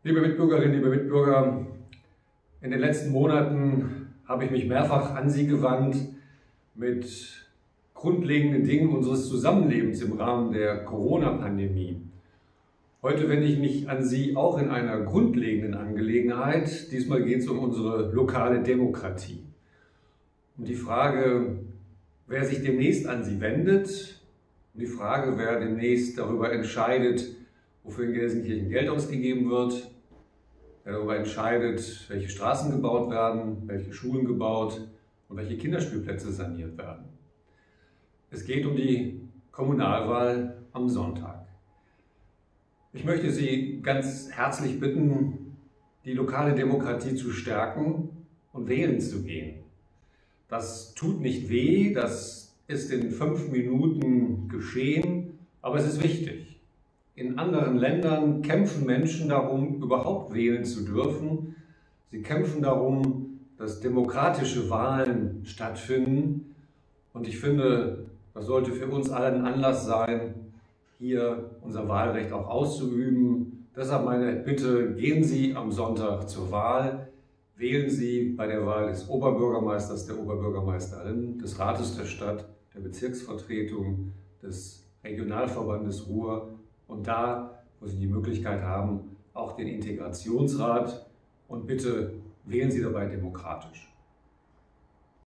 Liebe Mitbürgerinnen, liebe Mitbürger, in den letzten Monaten habe ich mich mehrfach an Sie gewandt mit grundlegenden Dingen unseres Zusammenlebens im Rahmen der Corona-Pandemie. Heute wende ich mich an Sie auch in einer grundlegenden Angelegenheit. Diesmal geht es um unsere lokale Demokratie. Um die Frage, wer sich demnächst an Sie wendet, um die Frage, wer demnächst darüber entscheidet, wofür in Gelsenkirchen Geld ausgegeben wird, wer darüber entscheidet, welche Straßen gebaut werden, welche Schulen gebaut und welche Kinderspielplätze saniert werden. Es geht um die Kommunalwahl am Sonntag. Ich möchte Sie ganz herzlich bitten, die lokale Demokratie zu stärken und wählen zu gehen. Das tut nicht weh, das ist in 5 Minuten geschehen, aber es ist wichtig. In anderen Ländern kämpfen Menschen darum, überhaupt wählen zu dürfen. Sie kämpfen darum, dass demokratische Wahlen stattfinden. Und ich finde, das sollte für uns allen Anlass sein, hier unser Wahlrecht auch auszuüben. Deshalb meine Bitte, gehen Sie am Sonntag zur Wahl. Wählen Sie bei der Wahl des Oberbürgermeisters, der Oberbürgermeisterin, des Rates der Stadt, der Bezirksvertretung, des Regionalverbandes Ruhr und da, wo Sie die Möglichkeit haben, auch den Integrationsrat. Und bitte wählen Sie dabei demokratisch.